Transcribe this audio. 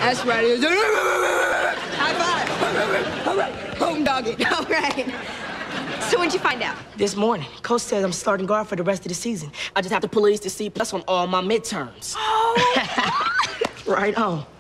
That's right. High five. All right. Home doggy. All right. So when'd you find out? This morning. Coach said I'm starting guard for the rest of the season. I just have to police the C+ on all my midterms. Oh. Right on.